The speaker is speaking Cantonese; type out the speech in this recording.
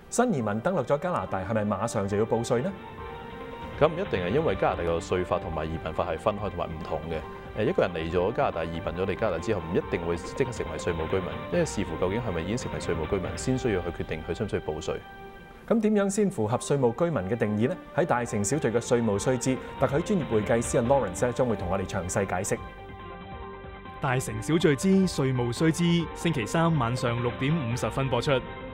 新移民登陸咗加拿大係咪馬上就要報稅呢？ 咁唔一定係，因為加拿大個稅法同埋移民法係分開同埋唔同嘅。一個人嚟咗加拿大，移民咗嚟加拿大之後，唔一定會即刻成為稅務居民，因為視乎究竟係咪已經成為稅務居民，先需要去決定佢需唔需要報稅。 咁點樣先符合稅務居民嘅定義呢？喺大城小聚嘅稅務須知，特許專業會計師Lawrence 咧將會同我哋詳細解釋。 大城小聚之稅務須知，星期三晚上6點50分播出。